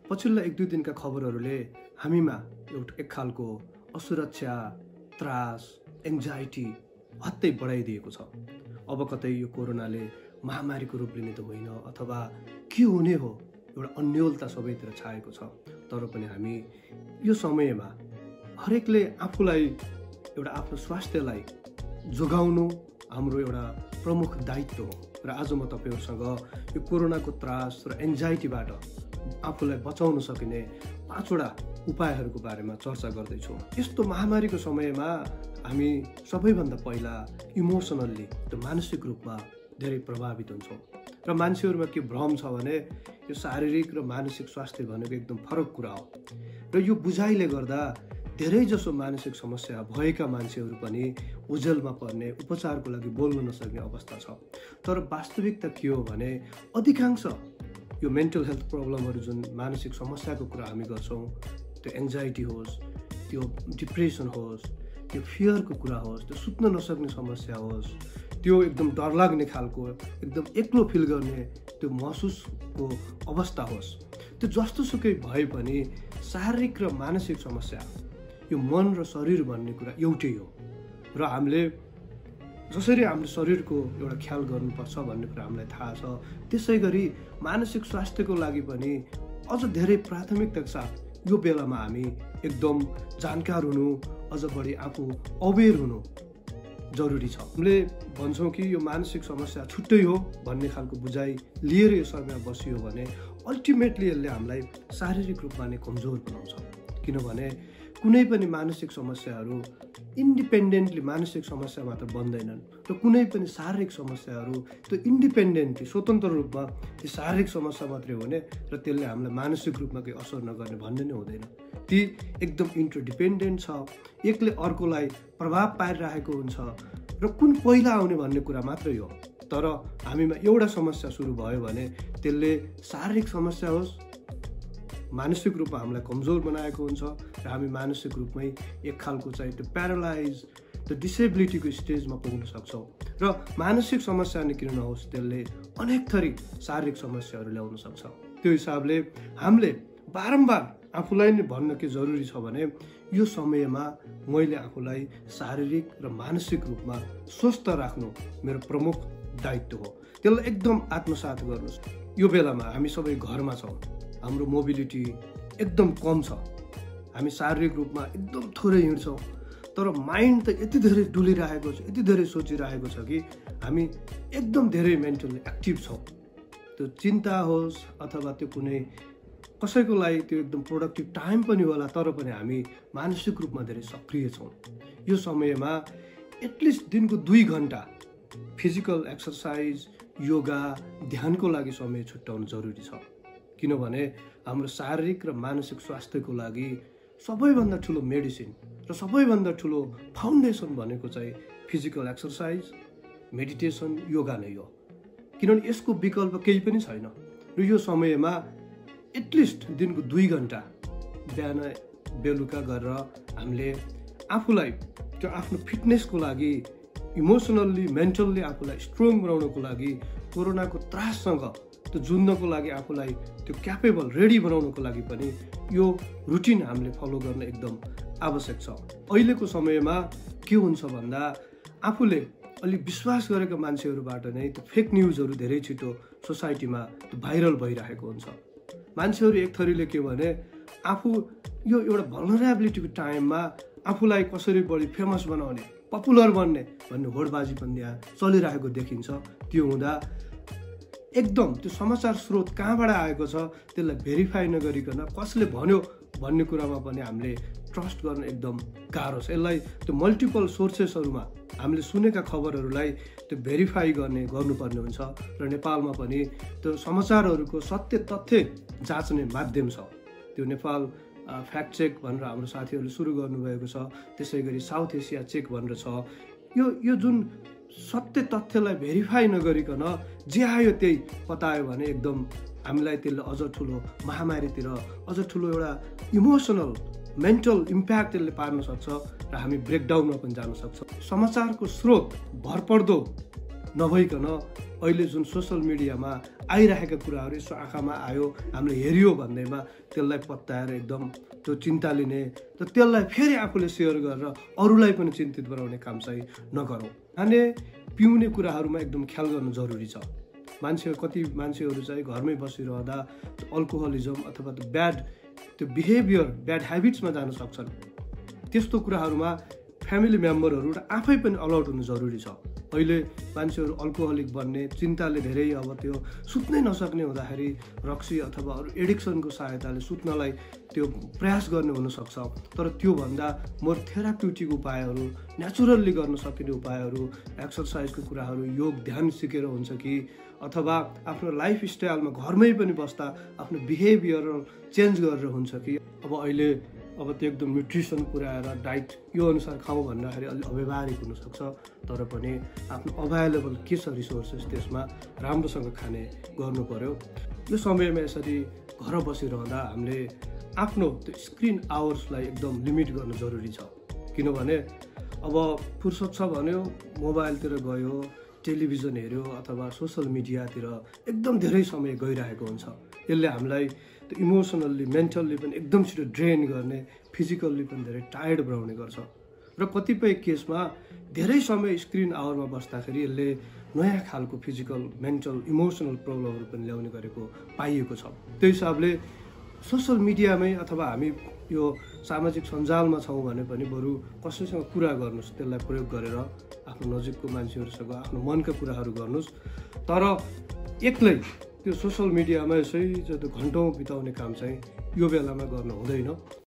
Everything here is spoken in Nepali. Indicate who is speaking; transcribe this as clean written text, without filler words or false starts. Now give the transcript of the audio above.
Speaker 1: पछिल्ला 1-2 दिनका खबरहरूले हामीमा एक खालको असुरक्षा, त्रास, एङ्जाइटी हत्तै बढाइदिएको छ। अब कतै यो कोरोनाले महामारीको रूप लिने त होइन, अथवा के हुने हो, एउटा अन्योलता सबैतिर छाएको छ। तर पनि हामी यो समयमा हरेकले आफूलाई एउटा आफ्नो स्वास्थ्यलाई जोगाउनु हाम्रो एउटा प्रमुख दायित्व हो। र आज म तपाईहरुसँग यो कोरोनाको त्रास र एङ्जाइटीबाट आफूलाई बचाउन सकिने 5वटा उपायहरूको बारेमा चर्चा गर्दैछु। यस्तो महामारीको समयमा हामी सबैभन्दा पहिला इमोसनल्ली, मानसिक रूपमा धेरै प्रभावित हुन्छौँ। र मान्छेहरूमा के भ्रम छ भने यो शारीरिक र मानसिक स्वास्थ्य भनेको एकदम फरक कुरा हो। र यो बुझाइले गर्दा धेरै जसो मानसिक समस्या भएका मान्छेहरू पनि ओझेलमा पर्ने, उपचारको लागि बोल्न नसक्ने अवस्था छ। तर वास्तविकता के हो भने अधिकांश यो मेन्टल हेल्थ प्रब्लमहरू, जुन मानसिक समस्याको कुरा हामी गर्छौँ, त्यो एङ्जाइटी होस्, त्यो डिप्रेसन होस्, त्यो फियरको कुरा होस्, त्यो सुत्न नसक्ने समस्या होस्, त्यो एकदम डरलाग्ने खालको एकदम एक्लो फिल गर्ने त्यो महसुसको अवस्था होस्, त्यो जस्तोसुकै भए पनि शारीरिक र मानसिक समस्या, यो मन र शरीर भन्ने कुरा एउटै हो। र हामीले जसरी हाम्रो शरीरको एउटा ख्याल गर्नुपर्छ भन्ने कुरा हामीलाई थाहा छ, त्यसै गरी मानसिक स्वास्थ्यको लागि पनि अझ धेरै प्राथमिकताका साथ यो बेलामा हामी एकदम जानकार हुनु, अझ बढी आफू अवेर हुनु जरुरी छ। हामीले भन्छौँ कि यो मानसिक समस्या छुट्टै हो भन्ने खालको बुझाइ लिएर यो समयमा बसियो भने अल्टिमेटली यसले हामीलाई शारीरिक रूपमा नै कमजोर बनाउँछ। किनभने कुनै पनि मानसिक समस्याहरू इन्डिपेन्डेन्टली मानसिक समस्या मात्र बन्दैनन्, र कुनै पनि शारीरिक समस्याहरू त्यो इन्डिपेन्डेन्टली स्वतन्त्र रूपमा ती शारीरिक समस्या मात्रै हुने र त्यसले हामीलाई मानसिक रूपमा केही असर नगर्ने भन्ने नै हुँदैन। ती एकदम इन्टरडिपेन्डेन्ट छ, एकले अर्कोलाई प्रभाव पारिरहेको हुन्छ र कुन पहिला आउने भन्ने कुरा मात्रै हो। तर हामीमा एउटा समस्या सुरु भयो भने त्यसले शारीरिक समस्या होस्, मानसिक रूपमा हामीलाई कमजोर बनाएको हुन्छ र हामी मानसिक रूपमै एक खालको चाहिँ त्यो प्यारालाइज, त्यो डिसेबिलिटीको स्टेजमा पुग्न सक्छौँ। र मानसिक समस्या नै किन नहोस्, त्यसले अनेक थरी शारीरिक समस्याहरू ल्याउन सक्छ। त्यो हिसाबले हामीले बारम्बार आफूलाई नै भन्न के जरुरी छ भने यो समयमा मैले आफूलाई शारीरिक र मानसिक रूपमा स्वस्थ राख्नु मेरो प्रमुख दायित्व हो। त्यसलाई एकदम आत्मसात गर्नुहोस्। यो बेलामा हामी सबै घरमा छौँ, हाम्रो मोबिलिटी एकदम कम छ, हामी शारीरिक रूपमा एकदम थोरै हिँड्छौँ, तर माइन्ड त यति धेरै डुलिरहेको छ, यति धेरै सोचिरहेको छ कि हामी एकदम धेरै मेन्टली एक्टिभ छौँ। त्यो चिन्ता होस् अथवा त्यो कुनै कसैको लागि त्यो एकदम प्रोडक्टिभ टाइम पनि होला, तर पनि हामी मानसिक रूपमा धेरै सक्रिय छौँ। यो समयमा एटलिस्ट दिनको 2 घन्टा फिजिकल एक्सर्साइज, योगा, ध्यानको लागि समय छुट्याउनु जरुरी छ। किनभने हाम्रो शारीरिक र मानसिक स्वास्थ्यको लागि सबैभन्दा ठुलो मेडिसिन र सबैभन्दा ठुलो फाउन्डेसन भनेको चाहिँ फिजिकल एक्सर्साइज, मेडिटेसन, योगा नै हो। किनभने यसको विकल्प केही पनि छैन। र यो समयमा एटलिस्ट दिनको 2 घन्टा बिहान बेलुका गरेर हामीले आफूलाई त्यो आफ्नो फिटनेसको लागि, इमोसनल्ली, मेन्टल्ली आफूलाई स्ट्रङ बनाउनको लागि, कोरोनाको त्राससँग त्यो जुझ्नको लागि आफूलाई त्यो क्यापेबल, रेडी बनाउनको लागि पनि यो रुटिन हामीले फलो गर्न एकदम आवश्यक छ। अहिलेको समयमा के हुन्छ भन्दा आफूले अलि विश्वास गरेका मान्छेहरूबाट नै त्यो फेक न्युजहरू धेरै छिटो सोसाइटीमा त्यो भाइरल भइरहेको हुन्छ। मान्छेहरू एक थरीले के भने आफू यो एउटा भल्नरेबिलिटीको टाइममा आफूलाई कसरी बढी फेमस बनाउने, पपुलर बन्ने भन्ने होडबाजी पनि यहाँ चलिरहेको देखिन्छ। त्यो हुँदा एकदम त्यो समाचार स्रोत कहाँबाट आएको छ त्यसलाई भेरिफाई नगरिकन कसले भन्यो भन्ने कुरामा पनि हामीले ट्रस्ट गर्न एकदम गाह्रो छ। यसलाई त्यो मल्टिपल सोर्सेसहरूमा हामीले सुनेका खबरहरूलाई त्यो भेरिफाई गर्नुपर्ने हुन्छ। र नेपालमा पनि त्यो समाचारहरूको सत्य तथ्य जाँच्ने माध्यम छ। त्यो नेपाल फ्याक्ट चेक भनेर हाम्रो साथीहरूले सुरु गर्नुभएको छ, त्यसै गरी साउथ एसिया चेक भनेर छ। यो जुन सत्य तथ्यलाई भेरिफाई नगरिकन जे आयो त्यही बतायो भने एकदम हामीलाई त्यसले अझ ठुलो महामारीतिर, अझ ठुलो एउटा इमोसनल, मेन्टल इम्प्याक्ट त्यसले पार्न सक्छ र हामी ब्रेकडाउनमा पनि जान सक्छ। समाचारको स्रोत भरपर्दो नभइकन अहिले जुन सोसल मिडियामा आइरहेका कुराहरू यसो आँखामा आयो, हामीले हेऱ्यो भन्दैमा त्यसलाई पत्याएर एकदम त्यो चिन्ता लिने र त्यसलाई फेरि आफूले सेयर गरेर अरूलाई पनि चिन्तित बनाउने काम चाहिँ नगरौँ। खाने पिउने कुराहरूमा एकदम ख्याल गर्नु जरुरी छ। कति मान्छेहरू चाहिँ घरमै बसिरहँदा अल्कोहलिजम अथवा त्यो बिहेभियर ब्याड ह्याबिट्समा जान सक्छन्। त्यस्तो कुराहरूमा फ्यामिली मेम्बरहरू र आफै पनि अलर्ट हुनु जरुरी छ। अहिले मान्छेहरू अल्कोहलिक बन्ने चिन्ताले धेरै अब त्यो सुत्नै नसक्ने हुँदाखेरि रक्सी अथवा अरू एडिक्सनको सहायताले सुत्नलाई त्यो प्रयास गर्ने हुनसक्छ। तर त्योभन्दा मोर थेराप्युटिक उपायहरू, नेचुरल्ली गर्न सकिने उपायहरू, एक्सर्साइजको कुराहरू, योग ध्यान सिकेर हुन्छ कि अथवा आफ्नो लाइफ स्टाइलमा घरमै पनि बस्दा आफ्नो बिहेभियर चेन्ज गरेर हुन्छ कि अब त्यो एकदम न्युट्रिसन पुऱ्याएर डाइट यो अनुसार खाउँ भन्दाखेरि अलि अव्यवहारिक हुनसक्छ। तर पनि आफ्नो अभाइलेबल के छ रिसोर्सेस त्यसमा राम्रोसँग खाने गर्नु पर्यो। यो समयमा यसरी घर बसिरहँदा हामीले आफ्नो त्यो स्क्रिन आवर्सलाई एकदम लिमिट गर्न जरुरी छ। किनभने अब फुर्सद छ भन्यो मोबाइलतिर गयो, टेलिभिजन हेऱ्यो अथवा सोसल मिडियातिर एकदम धेरै समय गइरहेको हुन्छ। यसले हामीलाई त्यो इमोसनल्ली मेन्टल्ली पनि एकदम छिटो ड्रेन गर्ने, फिजिकल्ली पनि धेरै टायर्ड बनाउने गर्छ। र कतिपय केसमा धेरै समय स्क्रिन आवरमा बस्दाखेरि यसले नयाँ खालको फिजिकल, मेन्टल, इमोसनल प्रब्लमहरू पनि ल्याउने गरेको पाइएको छ। त्यो हिसाबले सोसल मिडियामै अथवा हामी यो सामाजिक सञ्जालमा छौँ भने पनि बरु कसैसँग कुरा गर्नुहोस्, त्यसलाई प्रयोग गरेर आफ्नो नजिकको मान्छेहरूसँग आफ्नो मनका कुराहरू गर्नुहोस्। तर एक्लै त्यो सोसल मिडियामा यसै घन्टौँ बिताउने काम चाहिँ यो बेलामा गर्न हुँदैन।